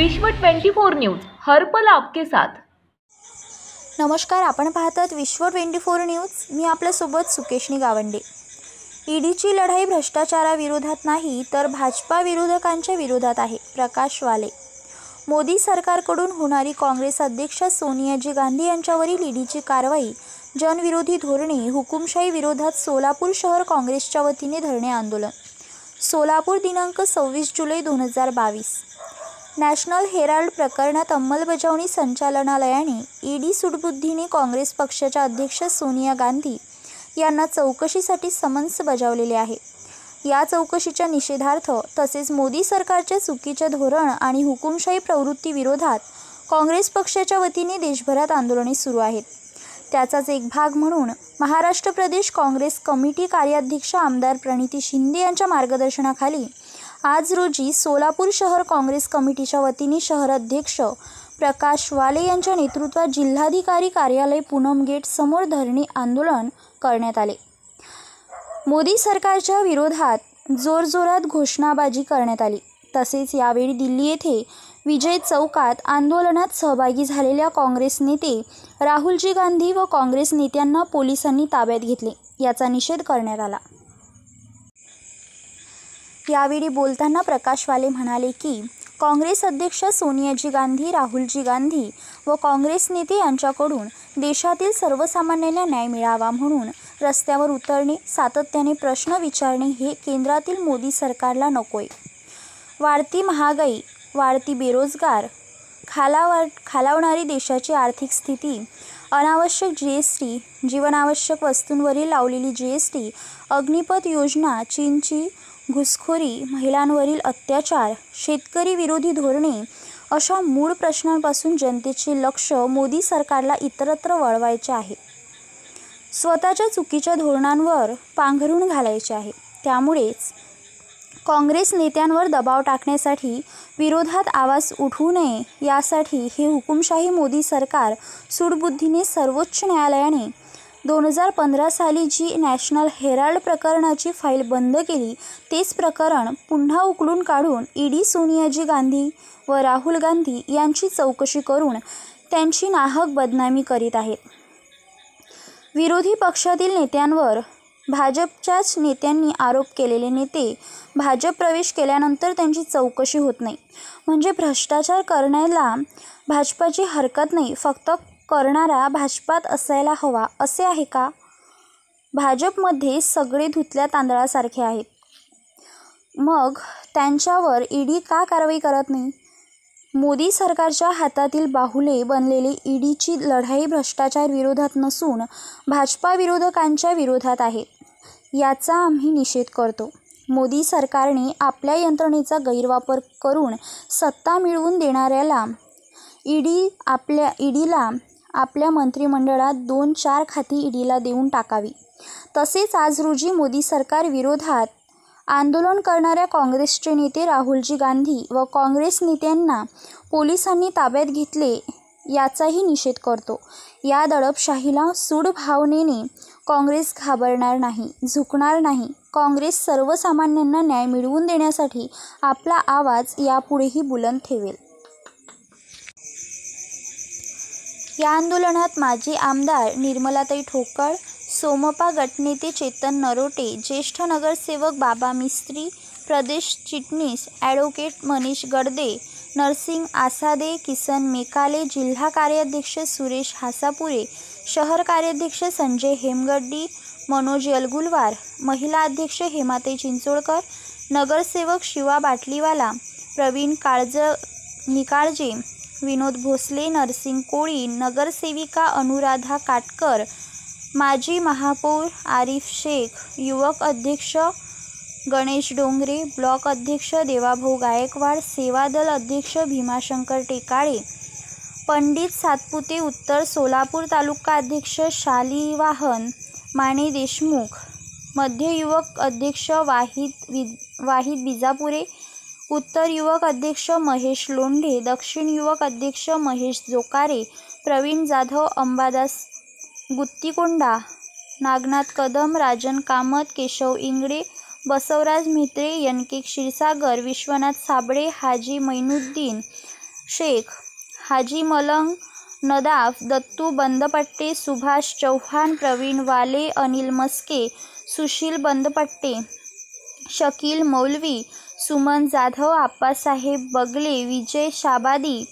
विश्व 24 न्यूज हर पल आपके साथ। नमस्कार, आपण पाहतात विश्व 24 न्यूज। मी आपल्यासोबत सुकेशनी गावंडे। ईडीची लढाई भ्रष्टाचाराविरोधात नाही तर भाजपा विरोधकांच्या विरोधात आहे। प्रकाश वाले। मोदी सरकारकडून होणारी काँग्रेस अध्यक्ष सोनियाजी गांधी यांच्यावरील ईडीची कारवाई, जनविरोधी धोरणे, हुकुमशाही विरोधात सोलापूर शहर काँग्रेसच्या वतीने धरणे आंदोलन। सोलापूर दिनांक 26 जुलै 2022। नॅशनल हेराल्ड प्रकरणात अंमलबजावणी संचालनालयाने ईडी सूडबुद्धीने काँग्रेस पक्षाच्या अध्यक्ष सोनिया गांधी यांना चौकशीसाठी समन्स बजावलेले आहे। या चौकशीच्या निषेधार्थ तसेच मोदी सरकारच्या चुकीचे धोरण आणि हुकुमशाही प्रवृत्ती विरोधात काँग्रेस पक्षाच्या वतीने देशभरात आंदोलने सुरू आहेत। त्याचाच एक भाग म्हणून महाराष्ट्र प्रदेश काँग्रेस कमिटी कार्याध्यक्ष आमदार प्रणिती शिंदे यांच्या मार्गदर्शनाखाली आज रोजी सोलापूर शहर काँग्रेस कमिटीच्या वतीने शहर अध्यक्ष प्रकाश वाले यांच्या नेतृत्वात जिल्हाधिकारी कार्यालय पूनम गेट समोर धरणे आंदोलन करण्यात आले। मोदी सरकारच्या विरोधात जोरजोरात घोषणाबाजी करण्यात आली। तसेच यावेळी दिल्ली येथे विजय चौकात आंदोलनात सहभागी झालेल्या काँग्रेस नेते राहुलजी गांधी व काँग्रेस नेत्यांना पोलिसांनी ताब्यात घेतले, याचा निषेध करण्यात आला। यावेळी बोलताना प्रकाश वाले म्हणाले की काँग्रेस अध्यक्ष सोनियाजी गांधी, राहुलजी गांधी व काँग्रेस नेते यांच्याकडून देशातील सर्वसामान्यांना न्याय मिळावा म्हणून रस्त्यावर उतरणे, सातत्याने प्रश्न विचारणे हे केंद्रातील मोदी सरकारला नकोय। वाढती महागाई, वाढती बेरोजगार, खालावणारी देशाची आर्थिक स्थिती, अनावश्यक जीएसटी, जीवनावश्यक वस्तूंवरील लावलेली जीएसटी, अग्निपथ योजना, चीनची घुसखोरी, महिलांवरील अत्याचार, शेतकरी विरोधी धोरणे अशा मूळ प्रश्नांपासून जनतेचे लक्ष मोदी सरकारला इतरत्र वळवायचे आहे। स्वतःच्या चुकीच्या धोरणांवर पांघरून घालायचे आहे। त्यामुळेच काँग्रेस नेत्यांवर दबाव टाकण्यासाठी, विरोधात आवाज उठवू नये यासाठी हे हुकुमशाही मोदी सरकार सूडबुद्धीने सर्वोच्च न्यायालयाने 2015 साली जी नॅशनल हेराल्ड प्रकरणाची फाईल बंद केली तेच प्रकरण पुन्हा उकलून काढून ईडी सोनियाजी गांधी व राहुल गांधी यांची चौकशी करून त्यांची नाहक बदनामी करीत आहेत। विरोधी पक्षातील नेत्यांवर भाजपच्याच नेत्यांनी आरोप केलेले नेते भाजप प्रवेश केल्यानंतर त्यांची चौकशी होत नाही, म्हणजे भ्रष्टाचार करण्याला भाजपाची हरकत नाही, फक्त करणारा भाजपात असायला हवा असे आहे का? भाजपमध्ये सगळे धुतल्या तांदळासारखे आहेत, मग त्यांच्यावर ईडी का कारवाई करत नाही? मोदी सरकारच्या हातातील बाहुले बनलेली ईडीची लढाई भ्रष्टाचार विरोधात नसून भाजपा विरोधकांच्या विरोधात आहे, याचा आम्ही निषेध करतो। मोदी सरकारने आपल्या यंत्रणेचा गैरवापर करून सत्ता मिळवून देणाऱ्याला ईडीला आपल्या मंत्रिमंडळात 2-4 खाती ईडीला देऊन टाकावी। तसेच आज रोजी मोदी सरकार विरोधात आंदोलन करणाऱ्या काँग्रेसचे नेते राहुलजी गांधी व काँग्रेस नेत्यांना पोलिसांनी ताब्यात घेतले, याचाही निषेध करतो। या दडपशाहीला सूड भावनेने काँग्रेस घाबरणार नाही, झुकणार नाही। काँग्रेस सर्वसामान्यांना न्याय मिळवून देण्यासाठी आपला आवाज यापुढेही बुलंद ठेवेल। या आंदोलनात माजी आमदार निर्मलाताई ठोकळ, सोमपा गटनेते चेतन नरोटे, ज्येष्ठ नगरसेवक बाबा मिस्त्री, प्रदेश चिटणीस ॲडव्होकेट मनीष गडदे, नरसिंग आसादे, किसन मेकाले, जिल्हा कार्याध्यक्ष सुरेश हासापुरे, शहर कार्याध्यक्ष संजय हेमगड्डी, मनोज यलगुलवार, महिला अध्यक्ष हेमाताई चिंचोळकर, नगरसेवक शिवा बाटलीवाला, प्रवीण निकाळजे, विनोद भोसले, नरसिंग कोळी, नगरसेविका अनुराधा काटकर, माजी महापौर आरिफ शेख, युवक अध्यक्ष गणेश डोंगरे, ब्लॉक अध्यक्ष देवाभाऊ गायकवाड, सेवादल अध्यक्ष भीमाशंकर टेकाळे, पंडित सातपुते, उत्तर सोलापूर तालुका अध्यक्ष शालिवाहन माने देशमुख, मध्य युवक अध्यक्ष वाहिद बिजापुरे, उत्तर युवक अध्यक्ष महेश लोंढे, दक्षिण युवक अध्यक्ष महेश जोकारे, प्रवीण जाधव, अंबादास गुत्तीकोंडा, नागनाथ कदम, राजन कामत, केशव इंगडे, बसवराज म्हेत्रे, यनके क्षीरसागर, विश्वनाथ साबळे, हाजी मैनुद्दीन, शेख, हाजी मलंग, नदाफ, दत्तू बंदपट्टे, सुभाष चव्हाण, प्रवीण वाले, अनिल मस्के, सुशील बंदपट्टे, शकील मौलवी, सुमन जाधव, आप्पासाहेब बगले, विजय शाबादी,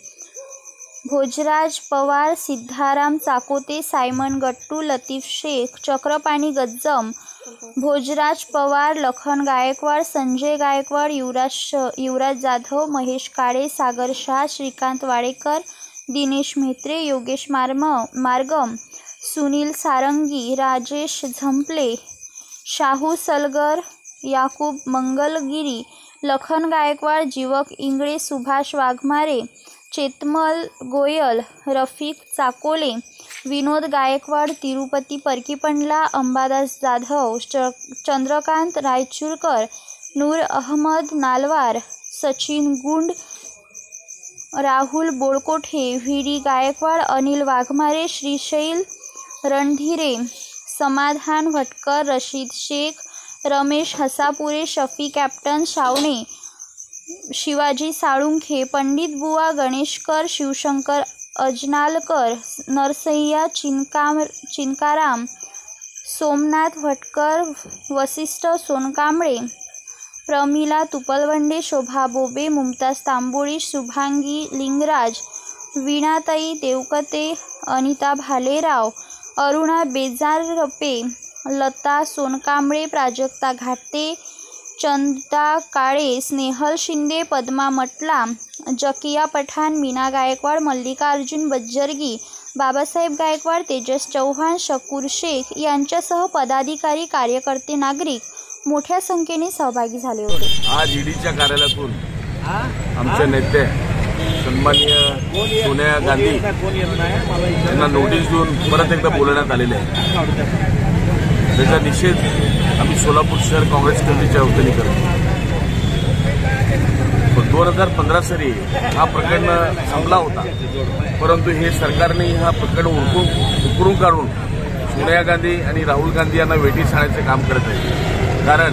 भोजराज पवार, सिद्धाराम चाकोते, सायमन गट्टू, लतीफ शेख, चक्रपाणी गज्जम, भोजराज पवार, लखन गायकवाड, संजय गायकवाड, युवराज जाधव, महेश काळे, सागर शाह, श्रीकांत वाडेकर, दिनेश म्हेत्रे, योगेश मार्गम, सुनील सारंगी, राजेश झंपले, शाहू सलगर, याकूब मंगलगिरी, लखन गायकवाड, जीवक इंगळे, सुभाष वाघमारे, चेतमल गोयल, रफिक चाकोले, विनोद Gaikwad, Tirupati Parkipandla, Ambadas Jadhav, Chandrakant रायचूरकर, Noor Ahmad Nalwar, Sachin Gund, Rahul Bolkothe, V D Gaikwad, Anil Waghmare, Shrishail Randhire, Samadhan Bhatkar, Rashid Shaikh, Ramesh Hasapure, Shafi captain Shawane, Shivaji Salunkhe, Pandit Buwa Ganeshkar, Shivshankar अजनालकर, Narsayya चिनकाराम, Somnath Bhatkar, Vasishtha Sonkamble, Pramila तुपलवंडे, शोभा बोबे, मुमताज तांबोळी, शुभांगी लिंगराज, वीणाताई देवकते, अनिता भालेराव, अरुणा बेजारपे, लता सोनकांबळे, प्राजक्ता घाटे, चंदा काळे, स्नेहल शिंदे, पद्मा मटला, जकिया पठाण, मीना गायकवाड, मल्लिकार्जुन बज्जरगी, बाबासाहेब गायकवाड, तेजस चव्हाण, शकूर शेख यांच्यासह पदाधिकारी, कार्यकर्ते, नागरिक मोठ्या संख्येने सहभागी झाले होते. आज ईडीच्या कार्यालयातून आमचे नेते सन्माननीय सोनिया गांधी यांना नोटीस देऊन परत एकदा बोलवण्यात आलेले आहे. त्याचा निषेध आम्ही सोलापूर शहर काँग्रेस कमिटीच्या वतीने करतो. 2015 साली हा प्रकरण संपला होता, परंतु हे सरकारने हा प्रकरण उकरून काढून सोनिया गांधी आणि राहुल गांधी यांना वेठीस आणण्याचे काम करत आहे. कारण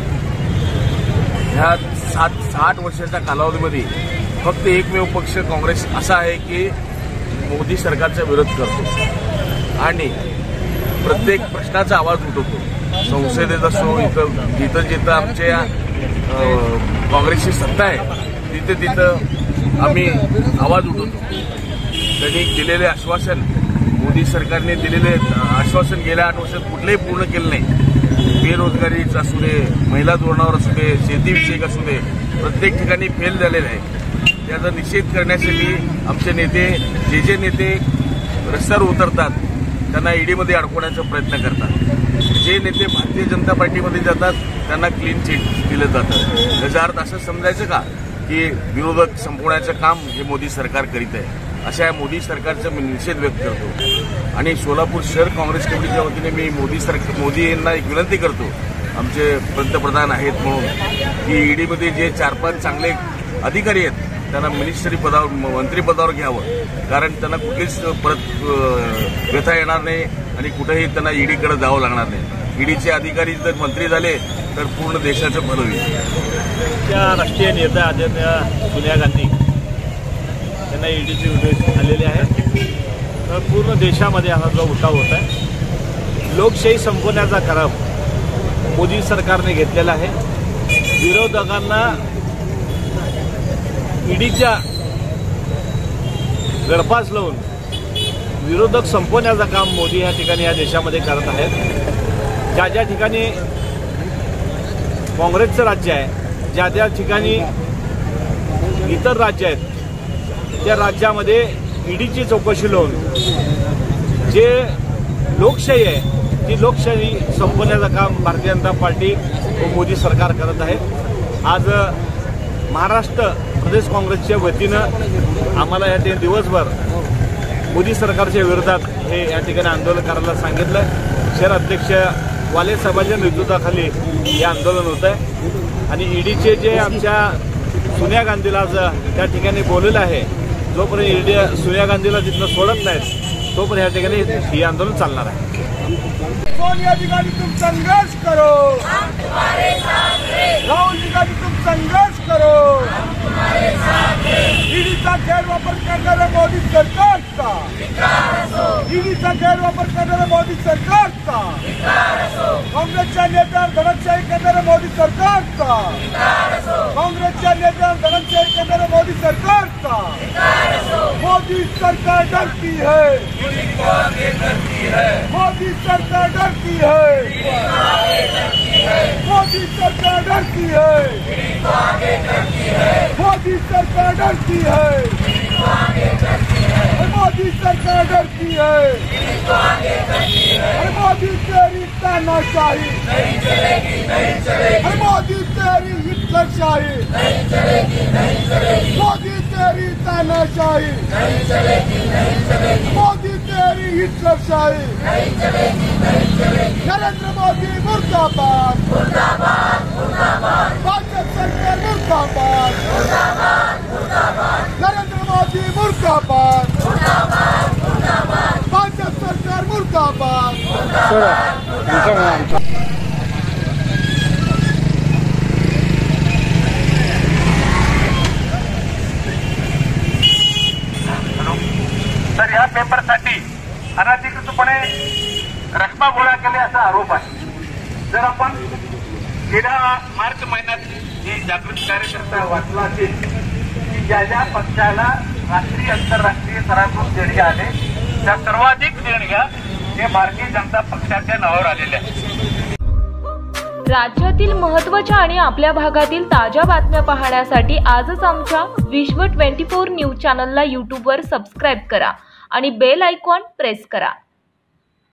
ह्या 60 वर्षाच्या कालावधीमध्ये फक्त एकमेव पक्ष काँग्रेस असा आहे की मोदी सरकारचा विरोध करतो आणि प्रत्येक प्रश्नाचा आवाज उठवतो. संसदेत असो, जिथं आमच्या काँग्रेसची सत्ता आहे तिथं आम्ही आवाज उठवतो. त्यांनी दिलेले आश्वासन, मोदी सरकारने दिलेले आश्वासन गेल्या 8 वर्षात कुठलेही पूर्ण केले नाही. बेरोजगारीचं असू दे, महिला धोरणावर असू दे, शेतीविषयक असू दे, प्रत्येक ठिकाणी फेल झालेलं आहे. त्याचा निषेध करण्यासाठी आमचे नेते, जे नेते रस्त्यावर उतरतात त्यांना ईडीमध्ये अडकवण्याचा प्रयत्न करतात. जे नेते भारतीय जनता पार्टीमध्ये जातात त्यांना क्लीन चिट दिलं जातं. याचा अर्थ असं समजायचं का की विरोधक संपवण्याचं काम हे मोदी सरकार करीत आहे. अशा मोदी सरकारचा मी निषेध व्यक्त करतो आणि सोलापूर शहर काँग्रेस कमिटीच्या वतीने मी मोदी यांना एक विनंती करतो, आमचे पंतप्रधान आहेत म्हणून, की ईडीमध्ये जे 4-5 चांगले अधिकारी आहेत त्यांना मंत्रिपदावर घ्यावं. कारण त्यांना कुठलीच परत व्यथा येणार नाही आणि कुठेही त्यांना ईडीकडे जावं लागणार नाही. ईडीचे अधिकारी जर मंत्री झाले तर पूर्ण देशाचं भलं होईल. राष्ट्रीय नेता आदरणीय सोनिया गांधी यांना ईडीचे नोटीस आलेले आहेत. तर पूर्ण देशामध्ये हा जो उठाव होत आहे, लोकशाही संपवण्याचा करार मोदी सरकारने घेतलेला आहे. विरोधकांना ईडीच्या गळफास लावून विरोधक संपवण्याचं काम मोदी या ठिकाणी या देशामध्ये करत आहेत. ज्या ज्या ठिकाणी काँग्रेसचं राज्य आहे, ज्या ज्या ठिकाणी इतर राज्य आहेत, त्या राज्यामध्ये ईडीची चौकशी लावून जे लोकशाही आहे ती लोकशाही संपवण्याचं काम भारतीय जनता पार्टी व मोदी सरकार करत आहे. आज महाराष्ट्र प्रदेश काँग्रेसच्या वतीनं आम्हाला या ठिकाणी दिवसभर मोदी सरकारच्या विरोधात हे या ठिकाणी आंदोलन करायला सांगितलं. शहर अध्यक्ष वाले साहेबांच्या नेतृत्वाखाली हे आंदोलन होत आहे आणि ईडीचे जे आमच्या सोनिया गांधीला आज त्या ठिकाणी बोललेलं आहे, जोपर्यंत ईडी सोनिया गांधीला तिथनं सोडत नाहीत तोपर्यंत या ठिकाणी हे आंदोलन चालणार आहे. सोनिया जी गांधी तुम संघर्ष करो, राहुल जी गांधी तुम संघर्ष करो. ईडीचा गैरवापर करणाऱ्या मोदी सरकारचा, ईडीचा गैरवापर करणाऱ्या मोदी सरकारचा, काँग्रेसच्या नेत्यावर दडपशाही करणाऱ्या मोदी सरकारचा, काँग्रेसच्या नेत्यावर दडपशाही करणाऱ्या मोदी सरकारचा. मोदी सरकार डरती है, मोदी सरकार डरती है, मोदी सरकार डरती है, मोदी सरकार डरती है, मोदी सरकार डरती है. मोदी तेरी तानाशाही, मोदी तेरी हिटलरशाही, मोदी तेरी तानाशाही, मोदी तेरी हिटलरशाही. नरेंद्र मोदी मुर्दाबाद, भाजपा सरकार मुर्दाबाद, नरेंद्र मोदी मुर्दाबाद, भाजपा सरकार मुर्दाबाद. तर या पेपरसाठी अनधिकृतपणे रक्कम गोळा केले असा आरोप आहे. जर आपण गेल्या मार्च महिन्यात ही जागृती कार्यकर्ता वाचला असेल की ज्या ज्या पक्षाला राष्ट्रीय आंतरराष्ट्रीय स्तरातून देणग्या आले त्या सर्वाधिक देणग्या हे भारतीय जनता पक्षाच्या नावावर आलेल्या आहेत. राज्यातील महत्त्वाच्या आणि आपल्या भागातील ताज्या बातम्या पाहण्यासाठी आजच आमच्या विश्व 24 न्यूज चॅनलला यूट्यूबवर सबस्क्राईब करा आणि बेल आयकॉन प्रेस करा.